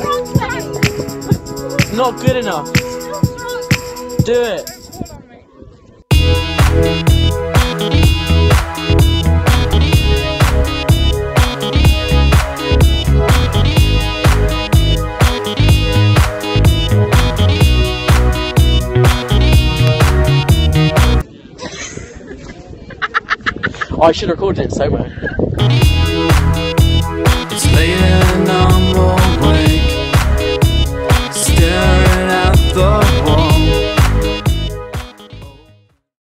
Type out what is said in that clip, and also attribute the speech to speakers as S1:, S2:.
S1: Not good enough. Do it. I should have recorded it somewhere.